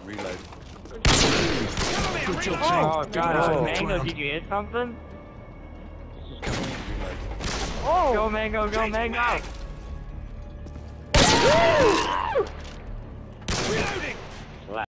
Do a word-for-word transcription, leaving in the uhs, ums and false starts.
Reload. Oh god, oh, Mango, did you hit something? Oh! Go Mango, go Mango!